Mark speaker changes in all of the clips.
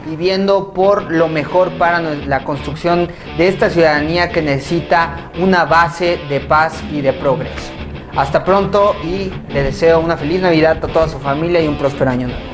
Speaker 1: y viendo por lo mejor para la construcción de esta ciudadanía que necesita una base de paz y de progreso. Hasta pronto y le deseo una feliz Navidad a toda su familia y un próspero año nuevo.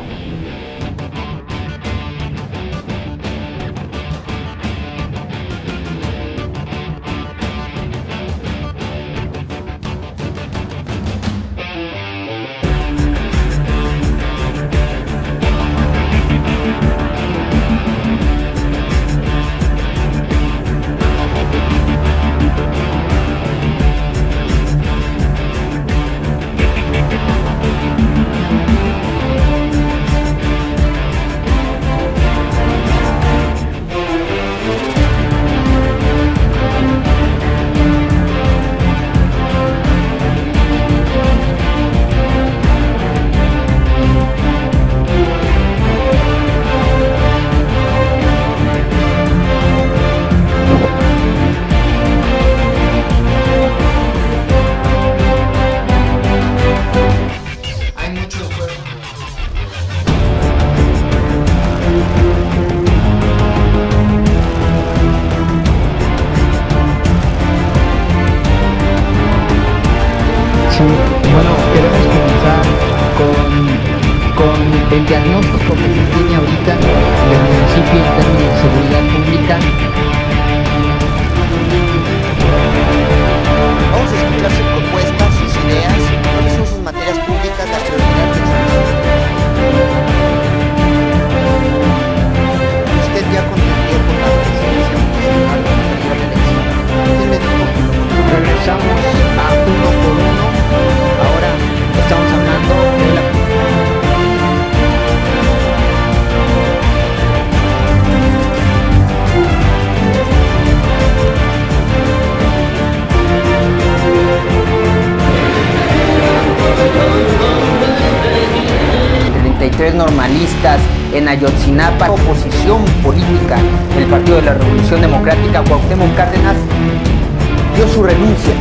Speaker 2: Bueno, queremos comenzar con el diagnóstico que se tiene ahorita del municipio en términos de seguridad pública.
Speaker 1: Vamos a escuchar sus propuestas, sus ideas, cuáles son sus materias públicas, la prioridad que usted ya contribuyó con la presidencia municipal para la elección. Usted me dijo que regresamos a uno por uno. Ahora estamos hablando de la... normalistas en Ayotzinapa, oposición política del Partido de la Revolución Democrática, Cuauhtémoc Cárdenas dio su renuncia.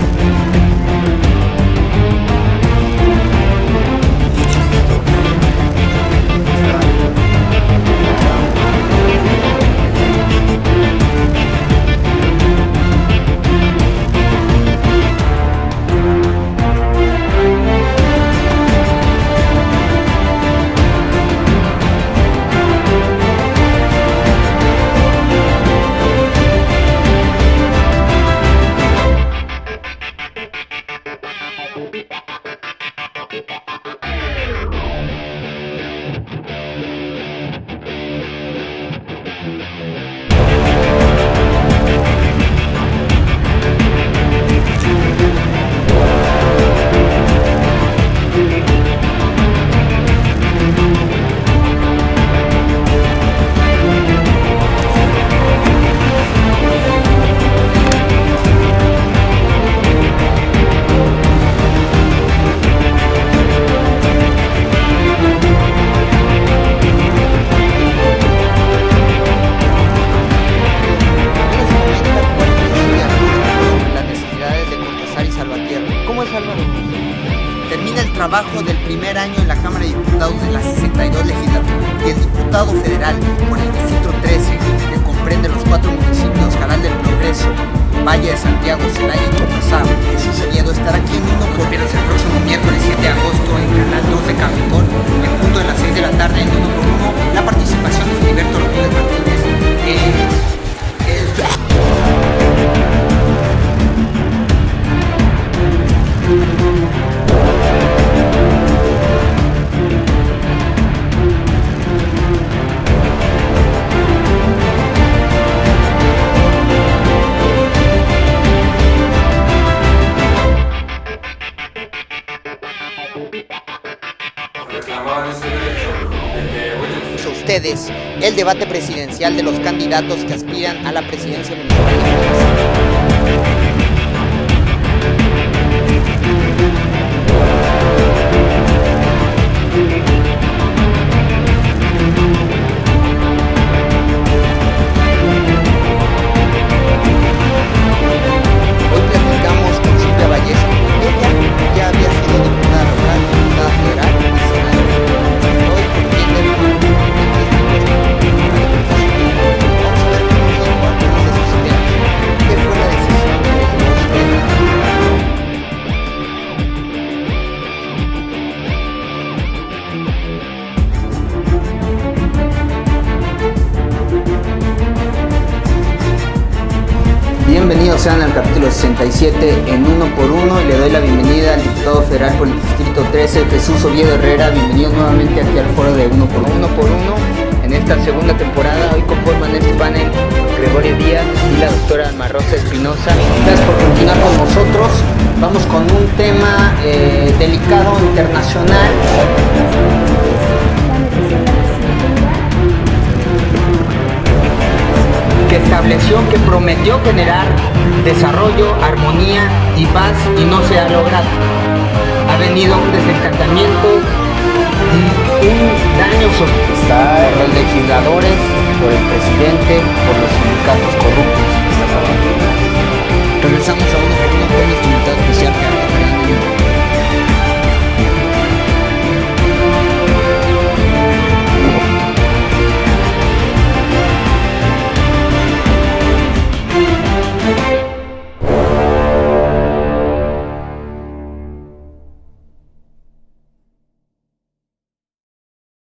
Speaker 1: Termina el trabajo del primer año en la Cámara de Diputados de la 62 legislatura y el diputado federal por el Distrito 13, que comprende los 4 municipios Canal del Progreso, Valle de Santiago, Celaya y Comasá, Jesús Oviedo, estará aquí en uno por el próximo miércoles 7 de agosto en Canal 2 de Capitol, en punto de las 6 de la tarde en uno por uno, la participación de Filiberto Rodríguez Martínez. Ustedes el debate presidencial de los candidatos que aspiran a la presidencia municipal de Juárez. sean al capítulo 67 en Uno por Uno y le doy la bienvenida al diputado federal por el Distrito 13, Jesús Oviedo Herrera. Bienvenido nuevamente aquí al foro de Uno por Uno. En esta segunda temporada, hoy conforman este panel Gregorio Díaz y la doctora Alma Rosa Espinosa. Gracias por continuar con nosotros. Vamos con un tema delicado internacional. Que estableció, que prometió generar desarrollo, armonía y paz y no se ha logrado. Ha venido un desencantamiento y un daño por los legisladores, por el presidente, por los